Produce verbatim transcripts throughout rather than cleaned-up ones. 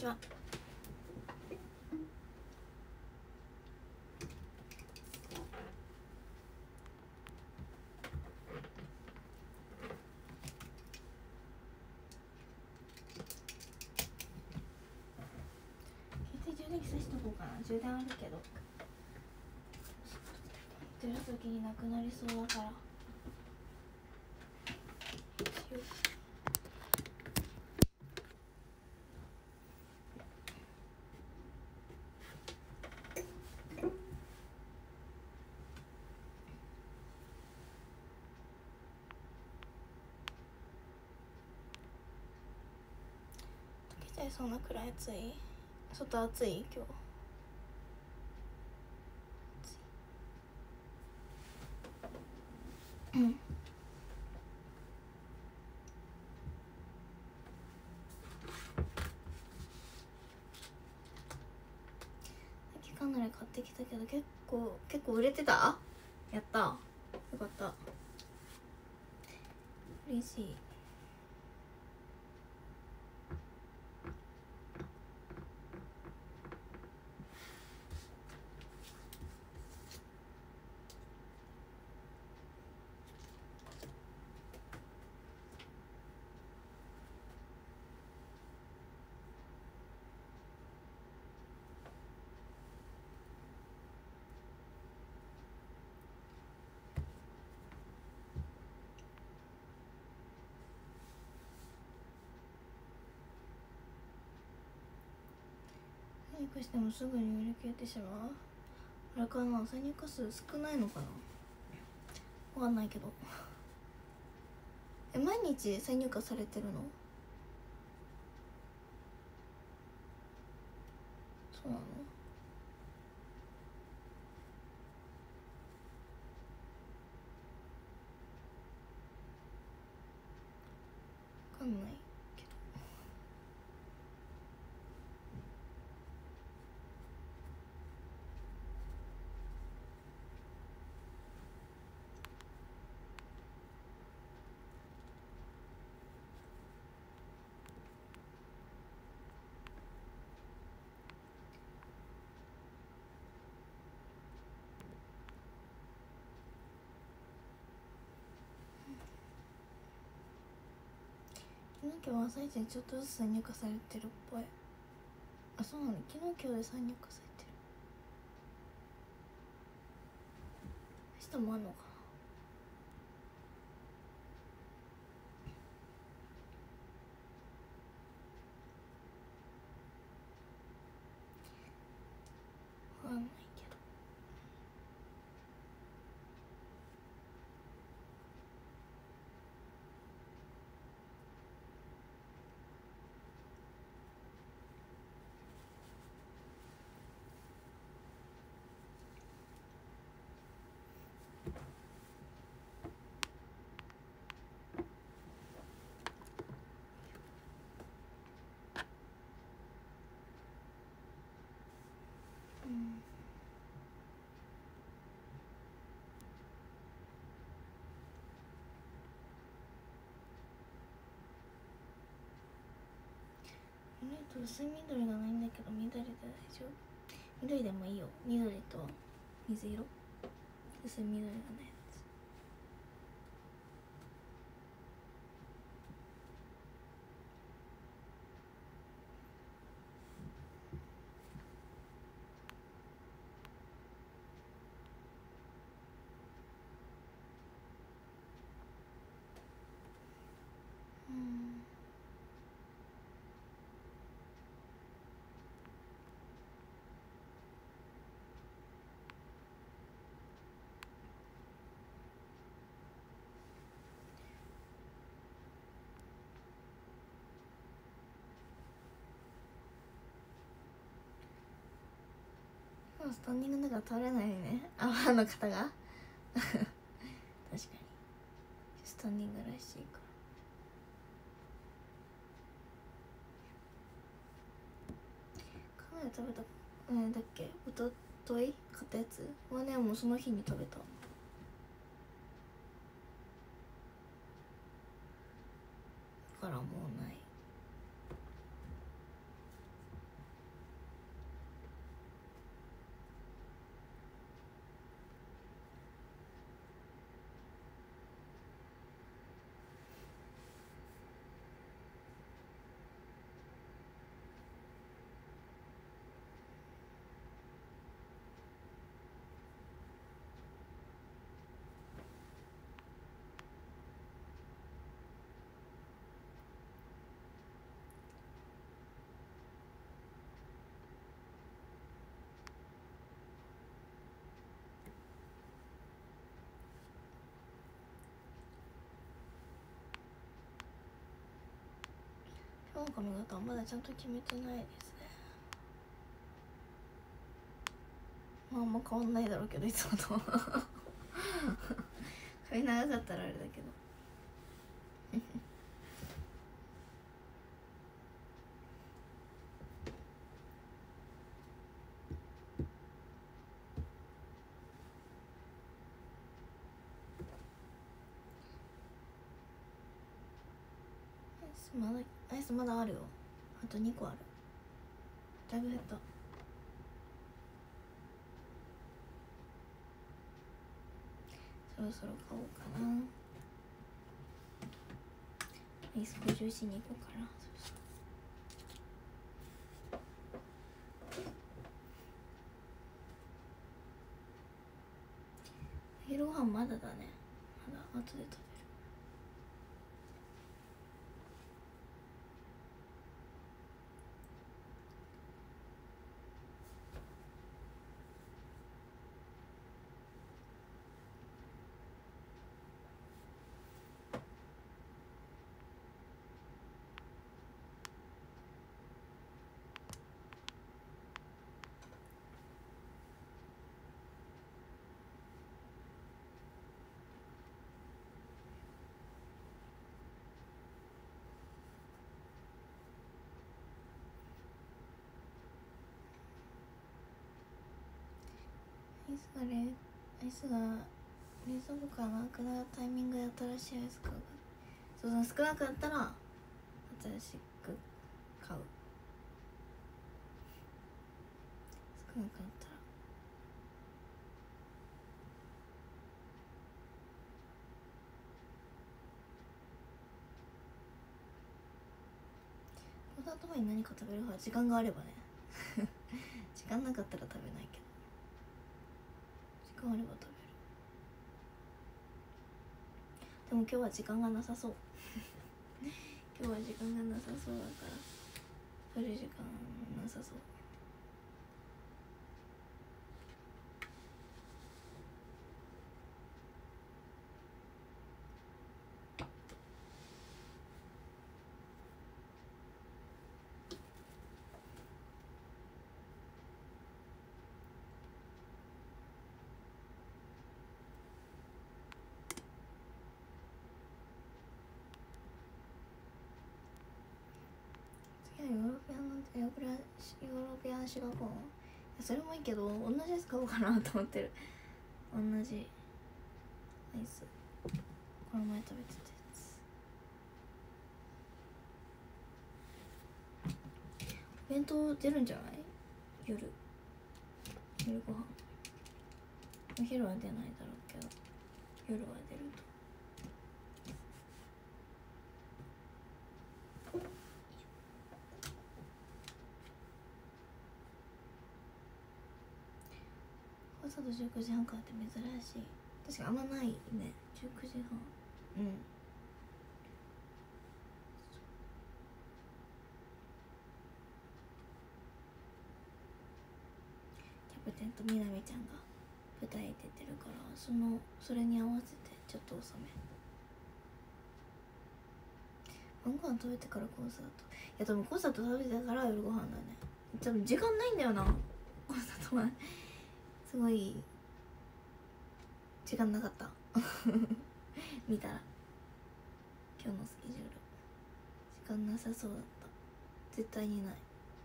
ちは。携帯充電器さしとこうかな。充電あるけど出る時になくなりそうだから。そんなくらい暑い？外暑い？今日うんさっきカヌレ買ってきたけど結構結構売れてた？やった、よかった、嬉しい。何かしてもすぐに売り切れてしまう。あれかな、参入数少ないのかな、わかんないけど。え、毎日再入荷されてるの？そうなの？わかんないけど。昨日今日朝一にちょっとずつ再入荷されてるっぽい。あ、そうなの？昨日今日で再入荷されてる。明日もあんのかな、わかんないけど。うん。意外と薄い緑がないんだけど、緑で大丈夫？緑でもいいよ。緑と水色、薄い緑がないやつ。うん。スタンディングだから倒れないよね、あの方が確かにスタンディングらしいから。カメラ食べた、何だっけ、おととい買ったやつはね、もうその日に食べた。だからもうない。 今日の髪型はまだちゃんと決めてないですね。まああんま変わんないだろうけどいつもと髪長かったらあれだけどまだアイスまだあるよ。あとにこある。だいぶ減った。そろそろ買おうかな。アイス補充しに行こうかな。そろそろ昼ご飯まだだね。まだ後で食べる。アイスがれアイスが冷蔵庫からなくなるタイミングで新しいアイス買う。そうそう、少なくなったら新しく買う。少なくなったらこの後に何か食べるか時間があればね時間なかったら食べないけど、時間あれば食べる。でも今日は時間がなさそう今日は時間がなさそうだから取る時間なさそう。ヨーロピアンのヨーロピアンヨーロピアンシュガーコーン、いやそれもいいけど同じやつ買おうかなと思ってる。同じアイス、この前食べてたやつ。お弁当出るんじゃない？夜夜ご飯。お昼は出ないだろうけど夜は出ると。朝とじゅうくじはんからって珍しい。確かあんまないね。じゅうくじはん。うん。キャプテンとみなみちゃんが舞台出てるから、そのそれに合わせてちょっと遅め。晩ご飯食べてからコンサート。いや多分コンサート食べてから夜ご飯だね。多分時間ないんだよなコンサートはすごい時間なかった見たら今日のスケジュール時間なさそうだった。絶対にない。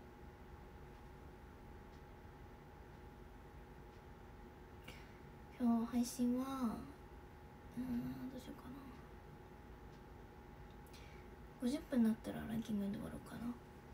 今日配信はうんどうしようかな。ごじゅっぷんになったらランキングで終わろうかな。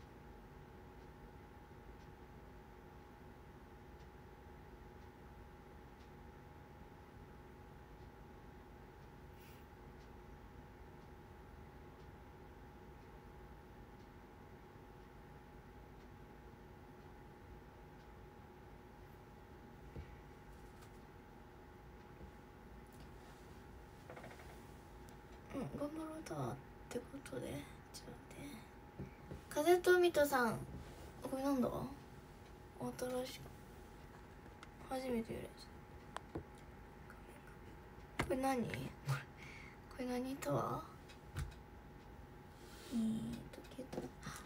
うん、頑張ろうだってことで、ちょっと待って。風とみとさん、これなんだ？新しく初めてやるやつ。これ何？これ何とは？えーとけど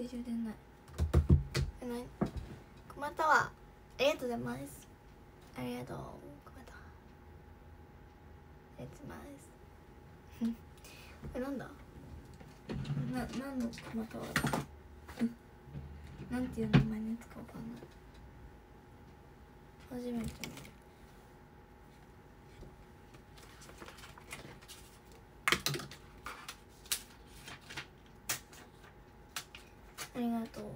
然充電ない。え、なに熊田はありがとうございます。ありがとう熊田、ありがとうございますえ、なんだな、何の熊田はなんていう名前のやつかわかんない。初めて見る。ありがとう。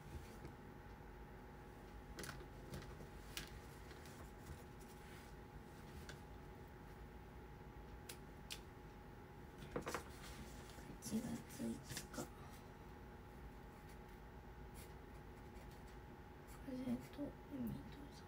いちがついつか風と海とさ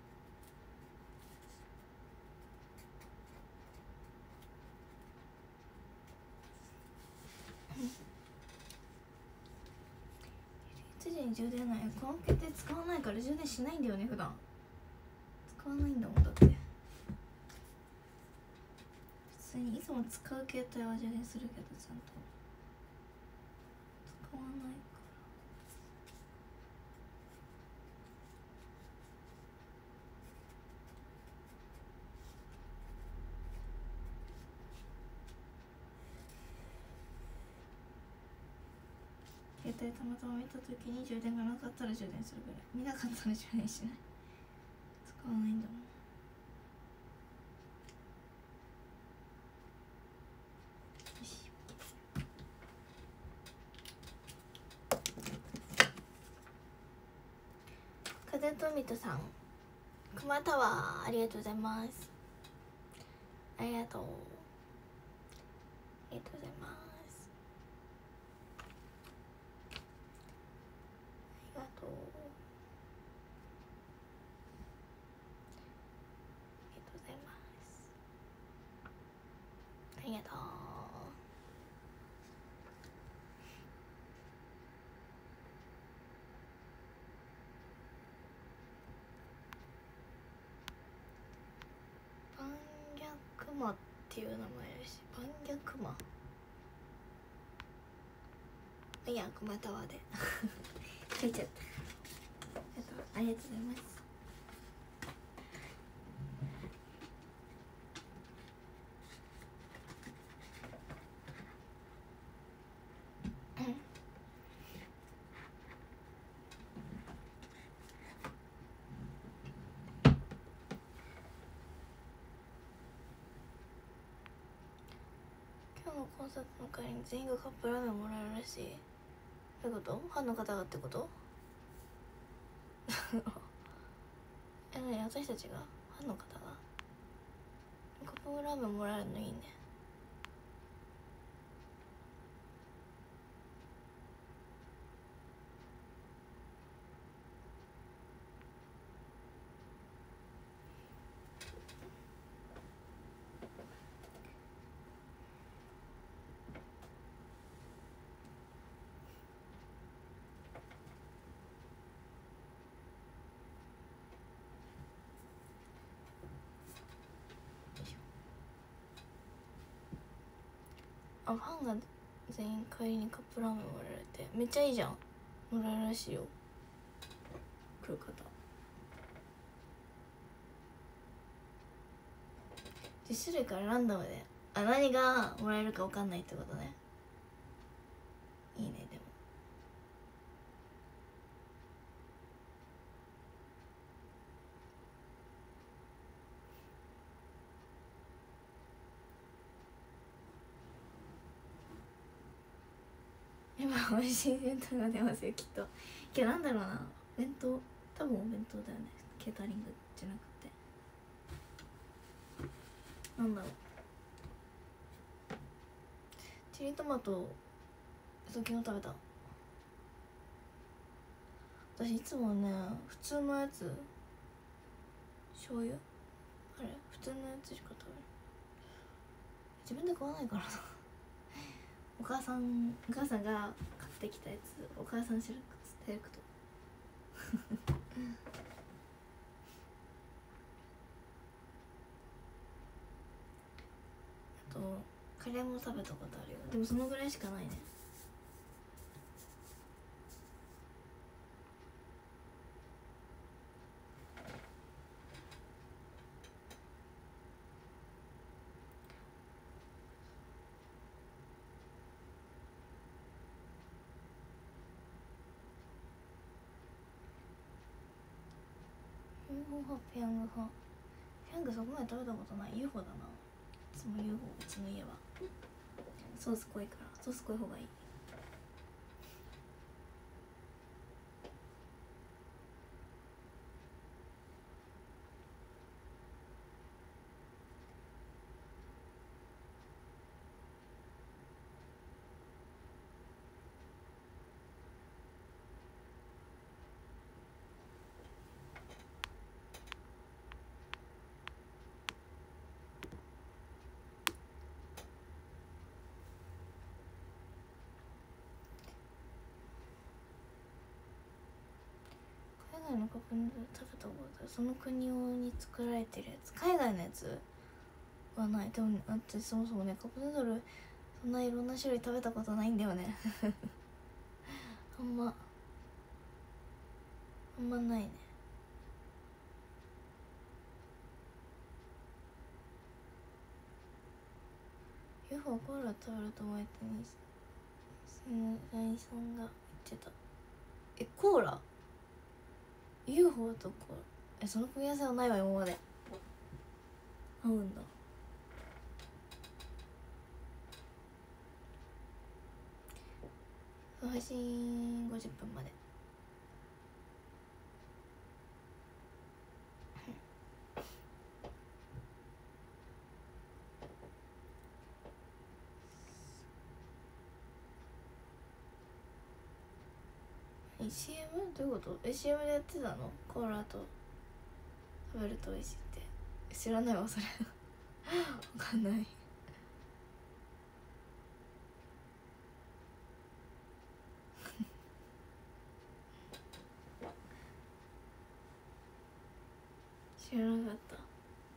いちじに充電ない。この携帯使わないから充電しないんだよね普段。使わないんだもんだって。普通にいつも使う携帯は充電するけどちゃんと使わないから。携帯たまたま見た時に充電がなかったら充電するぐらい。見なかったら充電しない。使わないんだもん。よし。風と海とさん、熊タワーありがとうございます。ありがとうありがとうございます。ありがとうありがとうございます。ありがとう。バンギャクマっていう名前だし、バンギャクマいや、熊タワーで書いちゃった。ありがとうございます。今日のコンサートの帰りに全員がカップラーメンもらえるらしい。どういうこと？ファンの方がってこと？え、なに私たちが？ファンの方がカップラーメンもらえるのいいね。あ、ファンが全員帰りにカップラーメンもらえるってめっちゃいいじゃん。もらえるらしいよ、来る方。じゅっしゅるいからランダムで、あ、何がもらえるか分かんないってことね。いいね。でも今美味しい弁当が出ますよきっと。けどなんだろうな、弁当、多分お弁当だよね。ケータリングじゃなくてなんだろう。チリトマト昨日食べた。私いつもね普通のやつ、醤油あれ普通のやつしか食べない。自分で買わないからなお母さんお母さんが買ってきたやつ、お母さんセレクセレクトあとカレーも食べたことあるよ。でもそのぐらいしかないね。 ユーフォー 派ペヤング派。ペヤングそこまで食べたことない。 ユーフォー だな。いつも ユーフォー うちの家はソース濃いからソース濃い方がいい。海外のカップヌードル食べたことある。その国用に作られてるやつ。海外のやつはない。でもだってそもそもねカップヌードルそんないろんな種類食べたことないんだよねあんまあんまないね。ユーフォー コーラ食べると思えたに社員さんが言ってた。えコーラ ユーフォー とコーラ、えその組み合わせはないわ今まで。合うんだ。配信ごじゅっぷんまで。シーエム どういうこと？え シーエム でやってたの？コーラと食べると美味しいって知らないわそれわかんない知らなかった。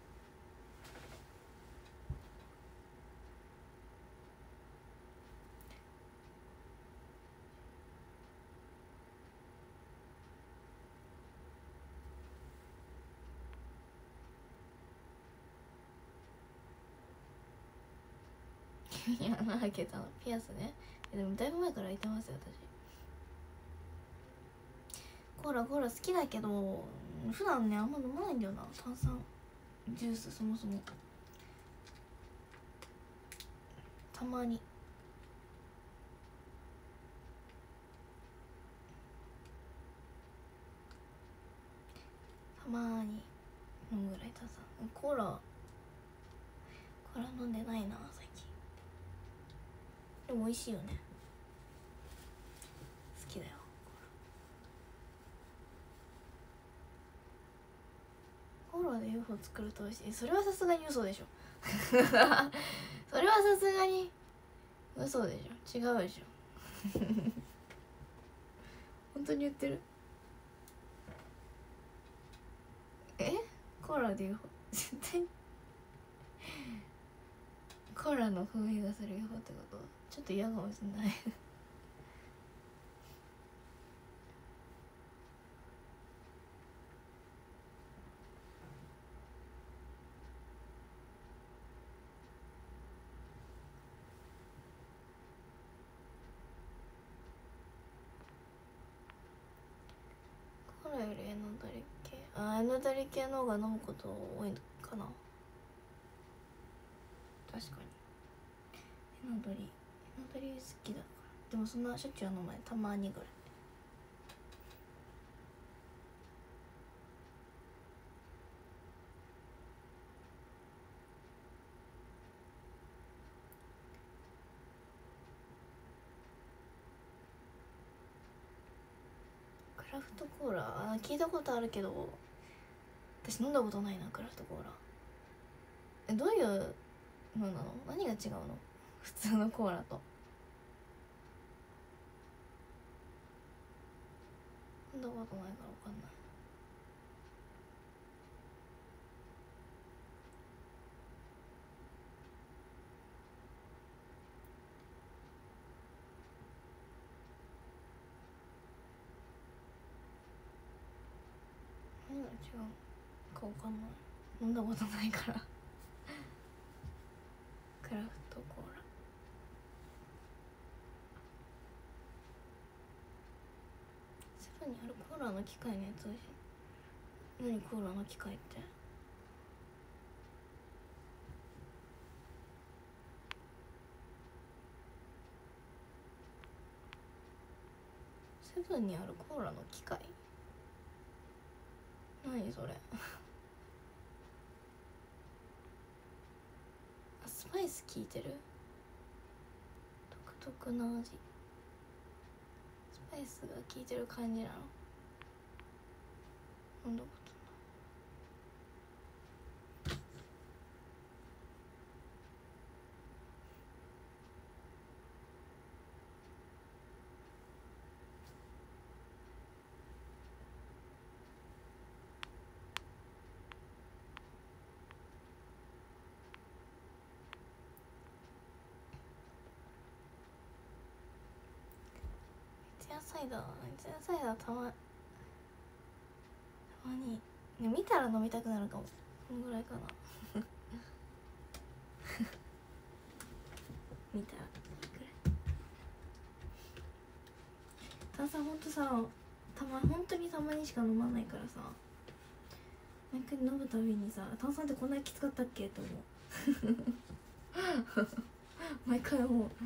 いや穴開けたのピアスね。でもだいぶ前から開いてますよ私。コーラコーラ好きだけど普段ねあんま飲まないんだよな。炭酸ジュースそもそもたまにたまに飲むぐらい炭酸。コーラコーラ飲んでないな最近。でも美味しいよね。好きだよコーラ。コーラで ユーフォー 作ると美味しい。それはさすがに嘘でしょそれはさすがに嘘でしょ。違うでしょ本当に言ってる？えコーラで ユーフォー 絶対コーラの風味がする ユーフォー ってこと？ちょっと嫌かもしんないコーラよりエノドリ系、あエノドリ系の方が飲むこと多いのかな。確かにエノドリエノドリ好きだから。でもそんなしょっちゅうは飲まない。たまにぐらい。クラフトコーラあ聞いたことあるけど私飲んだことないなクラフトコーラ。えどういうのなの？何が違うの普通のコーラと。飲んだことないから分かんない。何が違うか分かんない。飲んだことないからクラフトコーラセブンにあるコーラの機械のやつ美味しい。 何コーラの機械って？セブンにあるコーラの機械？何それあ、スパイス効いてる？独特な味。スパイスが効いてる感じなの？飲んだこと三ツ矢サイダー、三ツ矢サイダーたまたまに、ね、見たら飲みたくなるかも。このぐらいかな見たらくらい。炭酸ほんとさ、たま本当にたまにしか飲まないからさ、毎回飲むたびにさ、炭酸ってこんなにきつかったっけと思う毎回思う。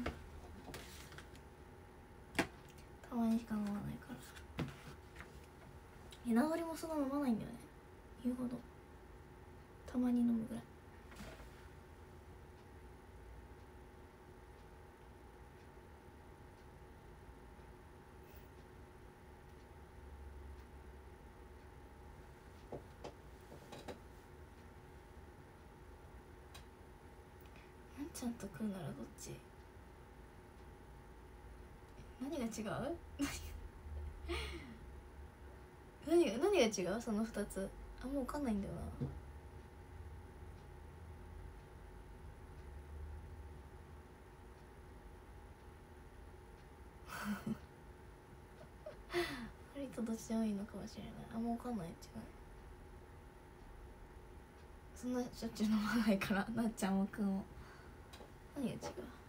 たまにしか飲まないからさ。エナドリもそんな飲まないんだよね、言うほど。たまに飲むぐらい。なんちゃんと食うならどっち？何が違う何が何が違うそのふたつ。あんま分かんないんだよな割とどっちでもいいのかもしれない。あんま分かんない。違う、そんなしょっちゅう飲まないからなっちゃんもくんも。何が違う？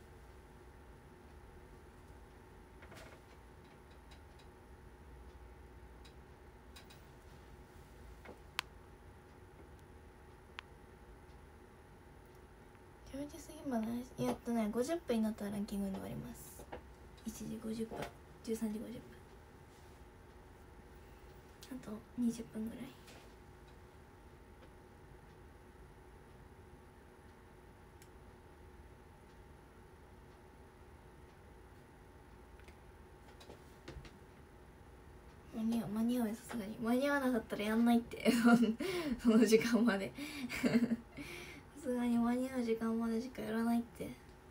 じゅうじ過ぎまでやっとね、ごじゅっぷんになったらランキングに終わります。いちじごじゅっぷん、じゅうさんじごじゅっぷん、あとにじゅっぷんぐらい。間に合う間に合うよ、さすがに。間に合わなかったらやんないってその時間までさすがに間に合う時間までしかやらないって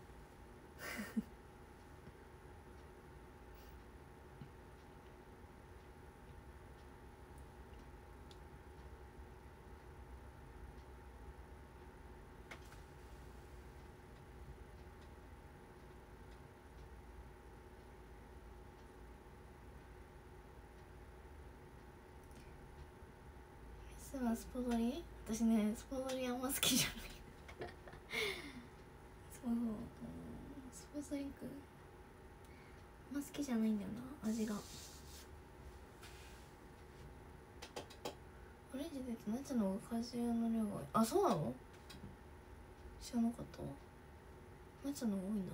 スはスポドリ？私ね、スポドリあんま好きじゃないそう、うん、スポーツドリンクあんま好きじゃないんだよな、味が。オレンジでナチの方が果汁の量が多い。あ、そうなの？知らなかったわ。ナチの方が多いんだ。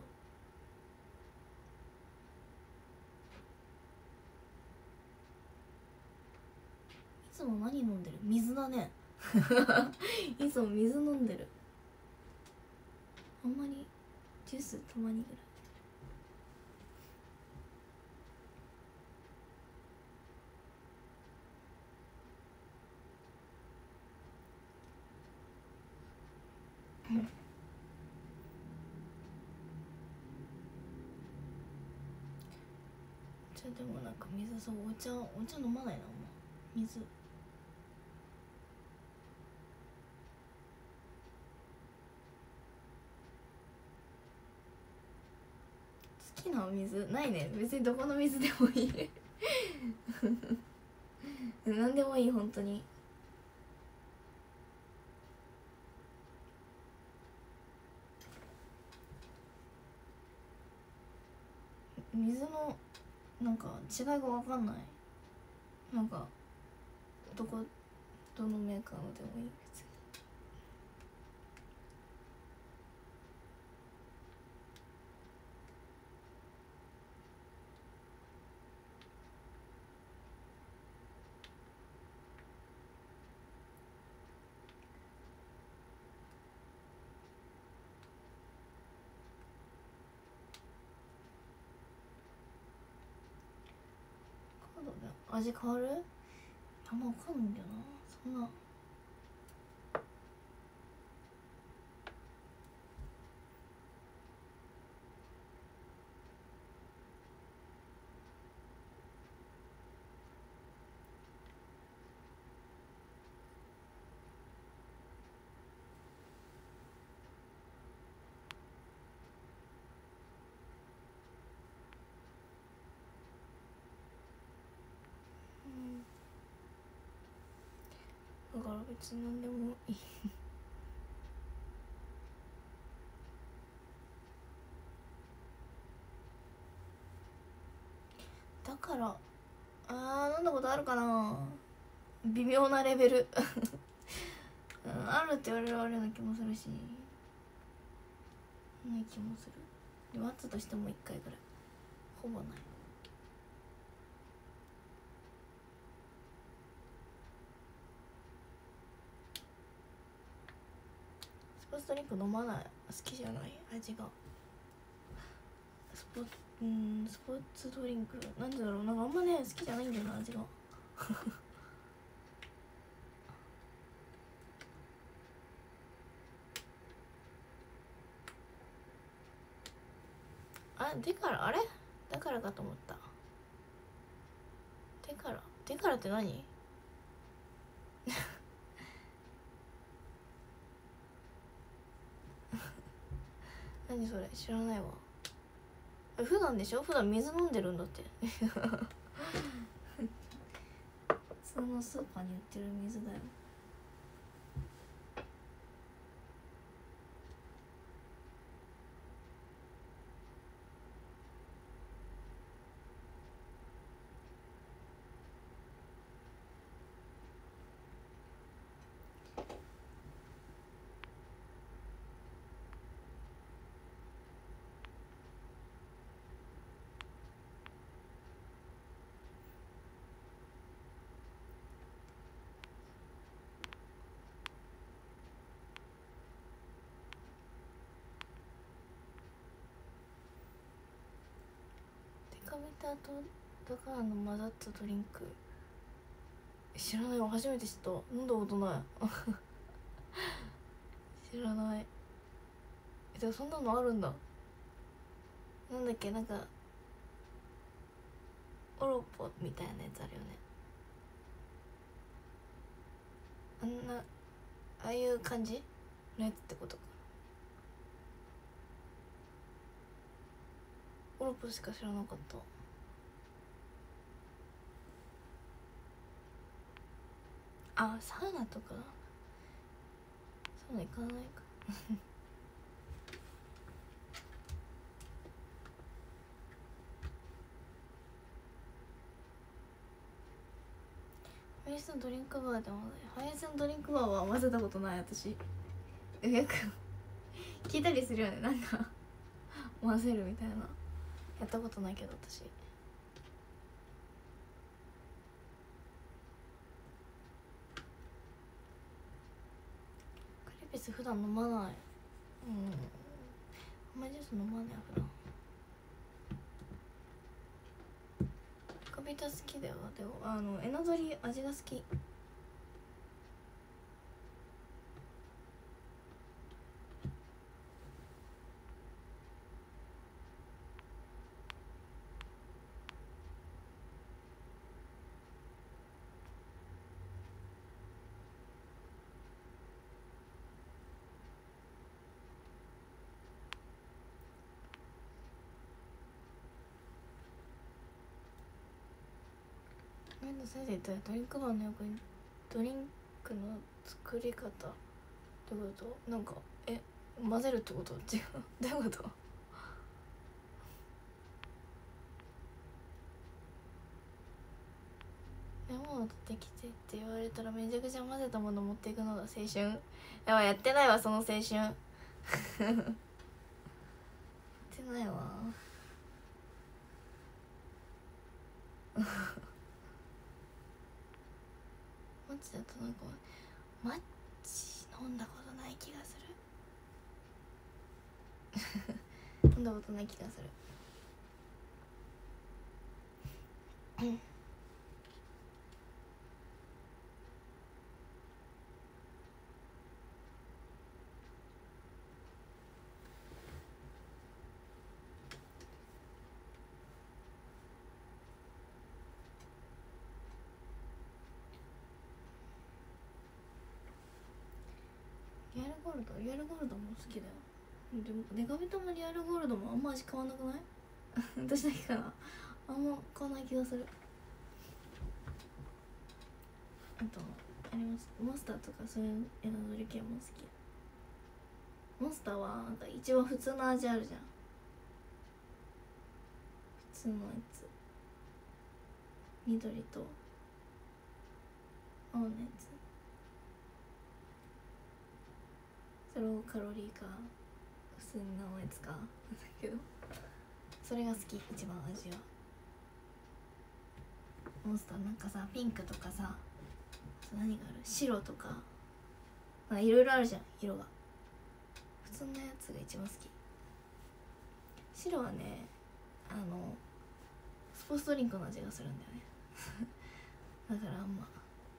いつも何飲んでる？水だねいつも水飲んでる。あんまりジュースたまにぐらい。うんじゃあでもなんか水、そう、お茶お茶飲まないな、お前。水好きなお水ないね。別にどこの水でもいい何でもいい、本当に。水のなんか違いが分かんない。なんかどこどのメーカーのでもいい別に。味変わる？あんま分かんないんだよなそんな。だから別に何でもいいだからあー飲んだことあるかな、微妙なレベルうん、あるって言われるあるような気もするしない気もする。でもあったとしてもいっかいぐらい、ほぼない。スポーツドリンク飲まない、好きじゃない味が。スポうんスポーツドリンクなんでだろう、なんかあんまね好きじゃないんだよな味があ、でからあれだからかと思った。でからでからって何何それ知らないわ。普段でしょ、普段水飲んでるんだってそのスーパーに売ってる水だよ。デカビタとだからの混ざったドリンク知らないわ、初めて知った、飲んだことない知らない。え、でもそんなのあるんだ。なんだっけ、なんかオロポみたいなやつあるよね、あんなああいう感じのやつってことか。オロポしか知らなかった。あ、サウナとかサウナ行かないかファイアスのドリンクバーでもファイアスのドリンクバーは混ぜたことない私。よく聞いたりするよね、なんか混ぜるみたいな、やったことないけど私。カルピス普段飲まない。うん、あんまりジュース飲まない普段。デカビタ好きだよ。でもあのエナドリ味が好き。ごめんなさいで言ったらドリンクバーの横にドリンクの作り方ってことなんかえ混ぜるってこと違うどういうことレモンってきてって言われたらめちゃくちゃ混ぜたもの持っていくのが青春。やばい、やってないわその青春やってないわマジだとなんかマッチ飲んだことない気がする飲んだことない気がするうんリアルゴールドリアルゴールドも好きだよ。でもデカビタもリアルゴールドもあんま味変わんなくない私だけかな。あんま変わんない気がする。あとありますモンスターとかそういうエナドリ系も好き。モンスターはなんか一番普通の味あるじゃん。普通のやつ緑と青のやつ、それをカロリーか普通のやつかだけど、それが好き一番味は。モンスターなんかさピンクとかさ何がある白とかいろいろあるじゃん色が。普通のやつが一番好き。白はねあのスポーツドリンクの味がするんだよねだからあんま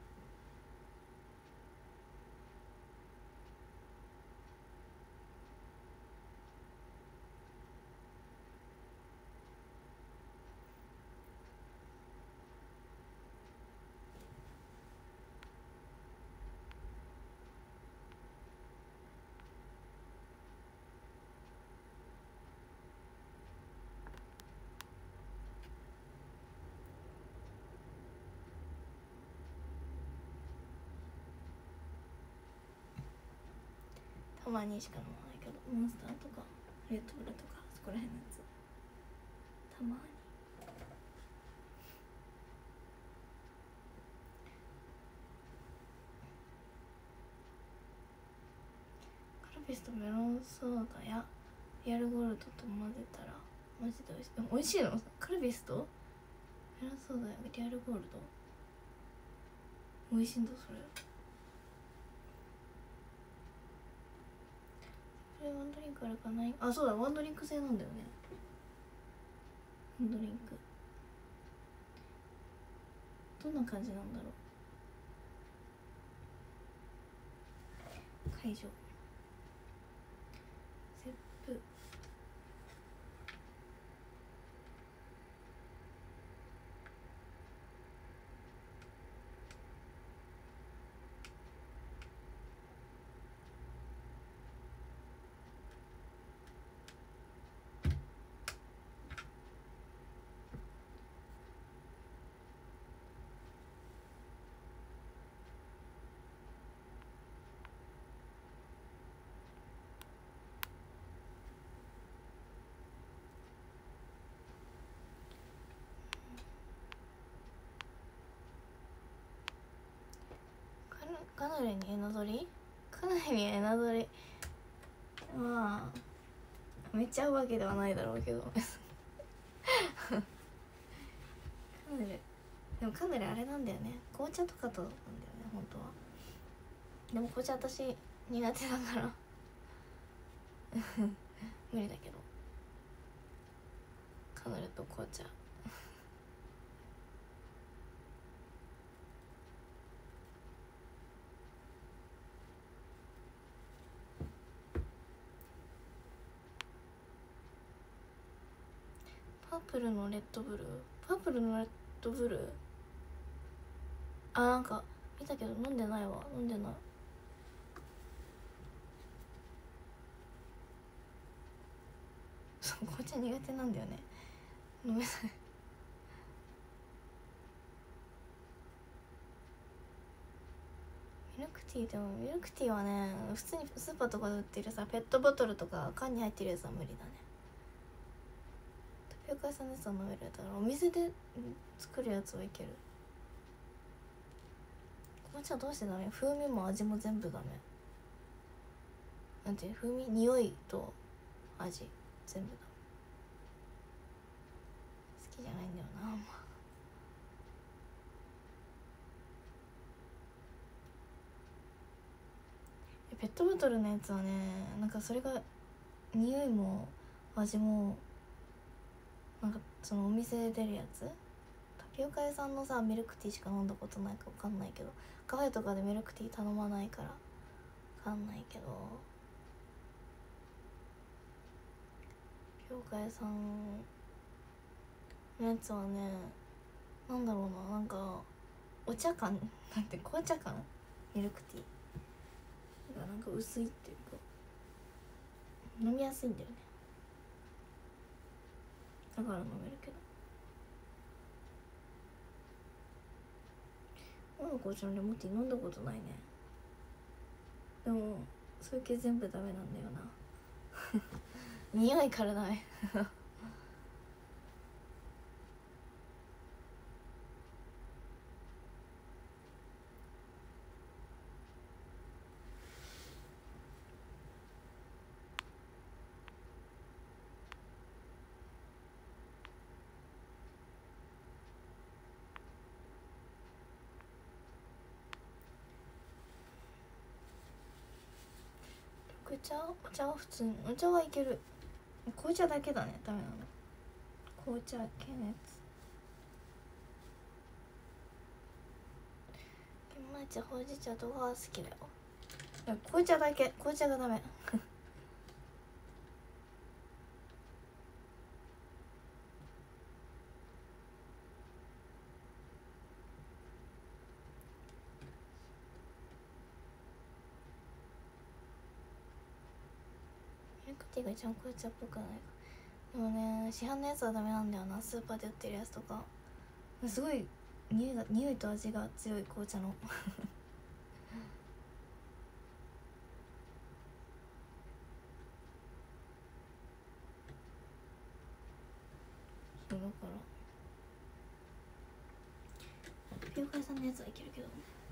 たまにしか飲まないけど、モンスターとかレッドブルとかそこら辺のやつたまに。カルピスとメロンソーダやリアルゴールドと混ぜたらマジで美味しい。でも美味しいのカルピスとメロンソーダやリアルゴールド美味しいんだそれ。これワンドリンクあるかない。あそうだワンドリンク制なんだよね。ワンドリンクどんな感じなんだろう。会場セップカヌレにエナドリカヌレにエナドリまあめっちゃ合うわけではないだろうけどカヌレでもカヌレあれなんだよね紅茶とかとなんだよね本当は。でも紅茶私苦手だから無理だけどカヌレと紅茶パープルのレッドブルパープルのレッドブルあなんか見たけど飲んでないわ飲んでない。そう紅茶苦手なんだよね飲めないミルクティーでもミルクティーはね普通にスーパーとかで売ってるさペットボトルとか缶に入ってるやつは無理だね。タピオカ屋さんのやつは飲めるやつだからお店で作るやつはいける。 紅茶どうしてダメ？風味も味も全部ダメ。なんて風味、匂いと味全部ダメ。好きじゃないんだよなあんま。ペットボトルのやつはね、なんかそれが匂いも味もなんかそのお店で出るやつ、タピオカ屋さんのさミルクティーしか飲んだことないか分かんないけど、カフェとかでミルクティー頼まないから分かんないけど、タピオカ屋さんのやつはね、なんだろうな、なんかお茶感なんて紅茶感、ミルクティーがなんか薄いっていうか飲みやすいんだよね。だから飲めるけど、女の子ちゃんレモンティー飲んだことないね。でもそういう系全部ダメなんだよな匂いからダメ緑茶、お茶は普通に、お茶はいける。紅茶だけだねダメなの。紅茶系のやつ、玄米茶、ほうじ茶とかは好きだよ。いや紅茶だけ、紅茶がダメミルクティーが一番紅茶っぽくないか。でもね、市販のやつはダメなんだよな。スーパーで売ってるやつとかすごい匂いが、匂いと味が強い紅茶のそうだからタピオカ屋さんのやつはいけるけど、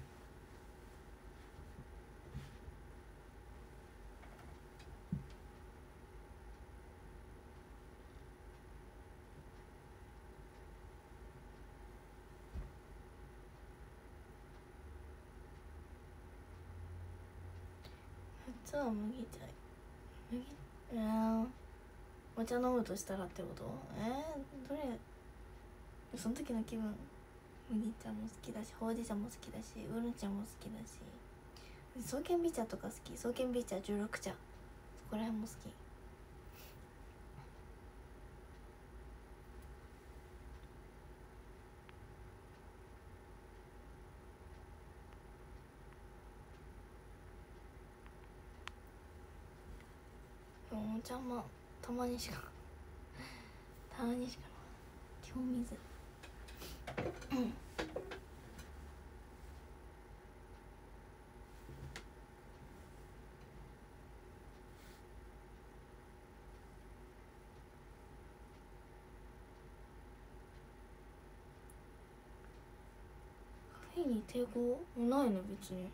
夏は麦茶、麦えー、お茶飲むとしたらってこと？えー、どれ、その時の気分。麦茶も好きだし、ほうじ茶も好きだし、ウーロン茶も好きだし、爽健美茶とか好き。爽健美茶、十六茶、そこら辺も好き。でもお茶もたまにしかたまにしか基本水うんカフェインに抵抗ないの別に。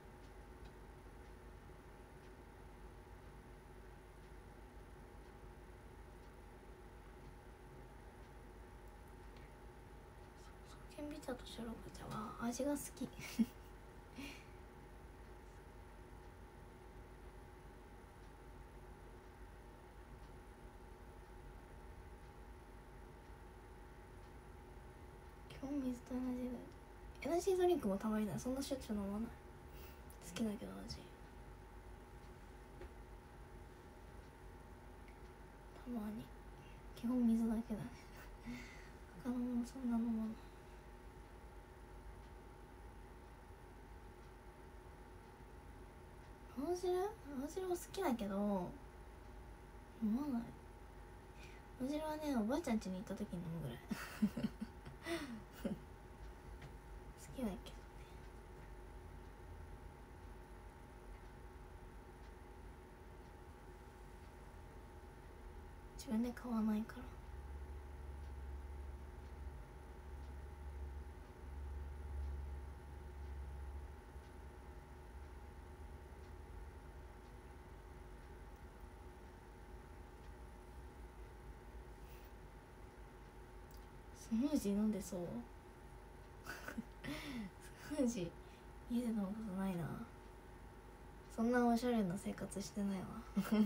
爽健美茶と白黒茶は味が好き基本水と同じだよ。エナジードリンクもたまにだ。そんなしょっちゅう飲まない。好きだけど味たまに。基本水だけだね他のものそんな飲まない。青汁青汁も好きだけど飲まない。青汁はね、おばあちゃん家に行った時に飲むぐらい好きだけどね。自分で買わないから。 スムージー飲んでそうスムージー家で飲むことないな。そんなおしゃれな生活してないわ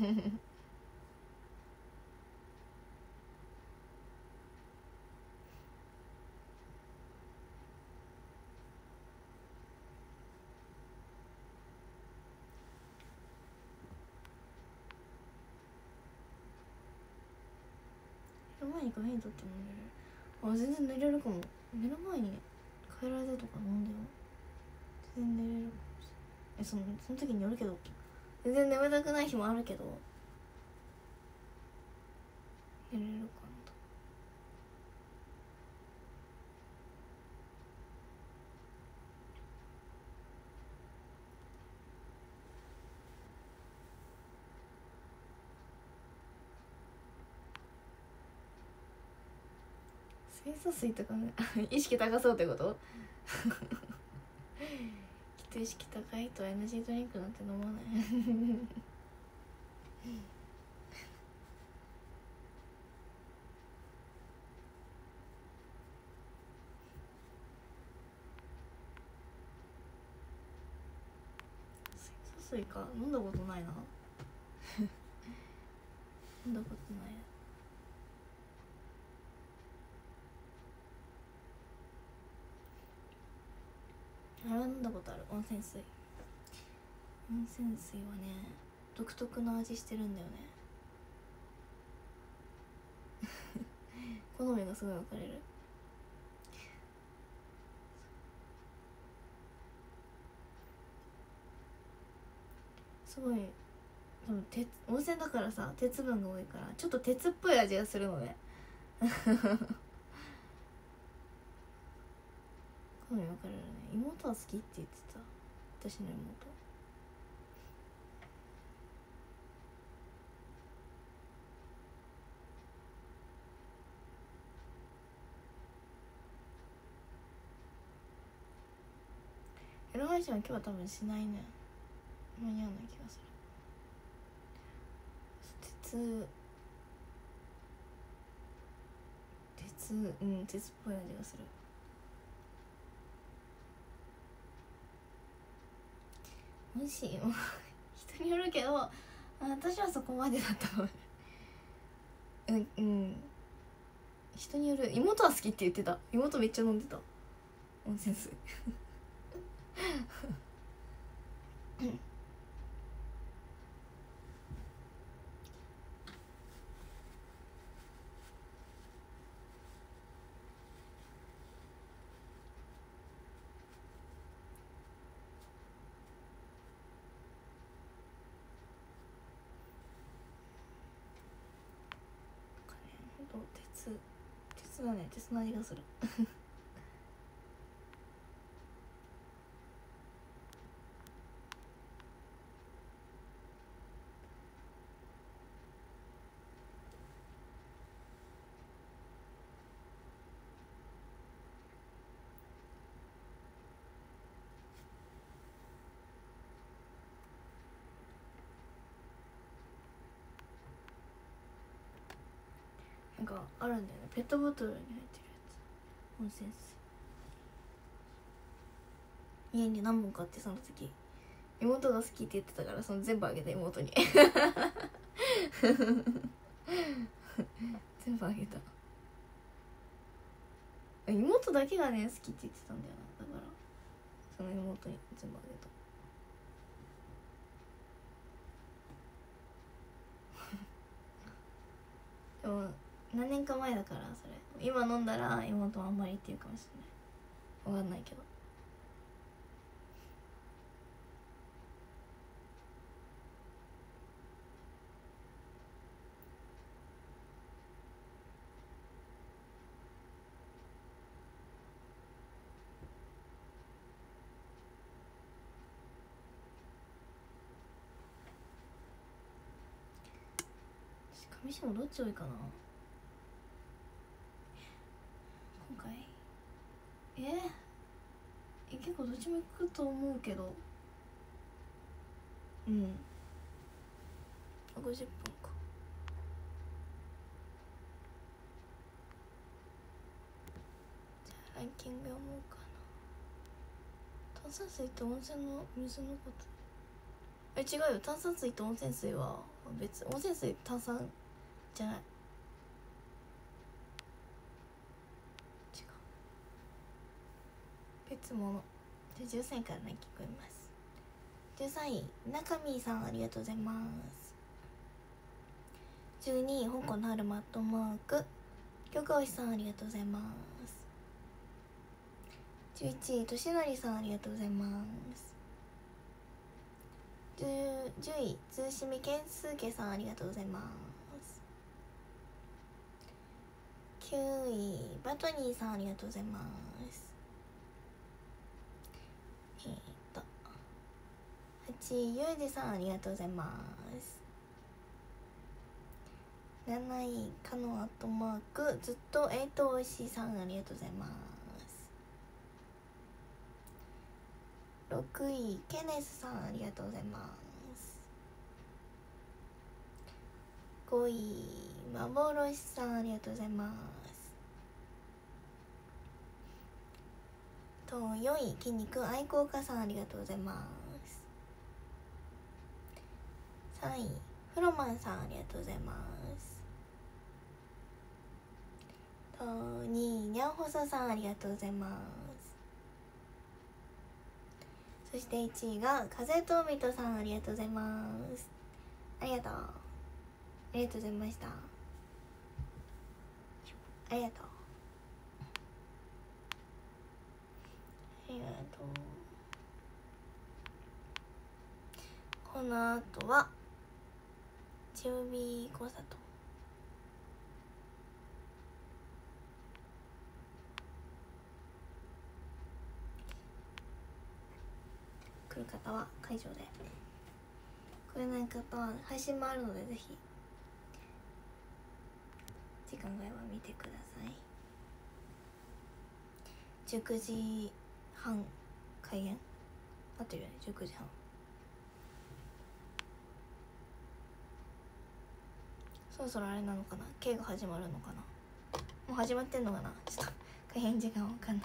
寝る前にカフェイン取っても寝れる。あ、全然寝れるかも。寝る前にカフェライザーとか飲んでも全然寝れるかもしれない。え、そのその時によるけど、全然眠たくない日もあるけど寝れるかなと。水素水とかね意識高そうってこときっと意識高いと エヌジー ドリンクなんて飲まない水素水か、飲んだことないな飲んだことない。あれは飲んだことある。温泉水温泉水はね独特の味してるんだよね好みがすごい分かれる。すごい多分鉄温泉だからさ、鉄分が多いからちょっと鉄っぽい味がするのね好み分かれるね。妹は好きって言ってた、私の妹。エロ配信は今日は多分しないね。間に合わない気がする。鉄鉄うん鉄っぽい味がする。美味しいよ人によるけど、私はそこまでだったのうんうん人による。妹は好きって言ってた。妹めっちゃ飲んでた温泉水鉄鉄だね。鉄の味がするなんかあるんだよね、ペットボトルに入ってるやつ。温泉水家に何本かあって、その時妹が好きって言ってたから、その全部あげた妹に全部あげた。妹だけがね好きって言ってたんだよな。だからその妹に全部あげたでも何年か前だから、それ今飲んだら妹はあんまりって言うかもしれない。わかんないけど。上下どっち多いかな今回。えー、え結構どっちも行くと思うけど。うんごじゅっぷんか。 ランキング読もうかな。炭酸水って温泉の水のこと。え、違うよ。炭酸水と温泉水は別。温泉水炭酸じゃない。違う。別物。じゃあじゅうさんいからランキング読みます。じゅうさんい中身さん、ありがとうございます。じゅうにい香港の春マットマーク玉星さん、ありがとうございます。じゅういちいとしのりさん、ありがとうございます。 じゅう, じゅういつーしみけんすうけさん、ありがとうございます。きゅういバトニーさん、ありがとうございます。えー、っとはちいゆうじさん、ありがとうございます。なないかのアットマークずっとえいとおいしいさん、ありがとうございます。ろくいケネスさん、ありがとうございます。ごい幻さん、ありがとうございます。とよんい筋肉愛好家さん、ありがとうございます。さんいフロマンさん、ありがとうございます。とにいにゃんほそさん、ありがとうございます。そしていちいが風と海とさん、ありがとうございます。ありがとうありがとうございました。ありがとうありがとう。この後は中火講座と来る方は会場で、来れない方は配信もあるのでぜひ時間外は見てください。じゅうくじはん開演合ってるよね。じゅうくじはん。そろそろあれなのかな、 K が始まるのかな。もう始まってんのかな。ちょっと開演時間わかんない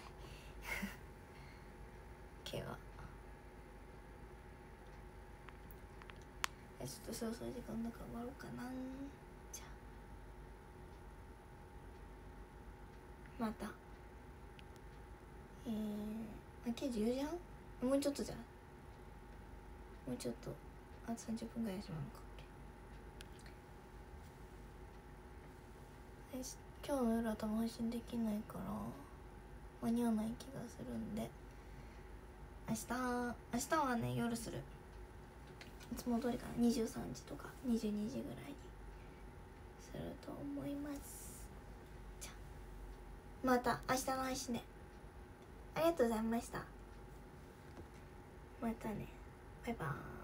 K はちょっとそろそろ時間だから終わろうかな。じゃあまたえー、あけじゅうよじはん、もうちょっとじゃん。もうちょっとあとさんじゅっぷんぐらいしまうのか。今日の夜は多分配信できないから間に合わない気がするんで、明日明日はね夜する。いつも通りかな、にじゅうさんじとかにじゅうにじぐらいにすると思います。じゃあまた明日の配信で。ありがとうございました。またね、バイバーイ。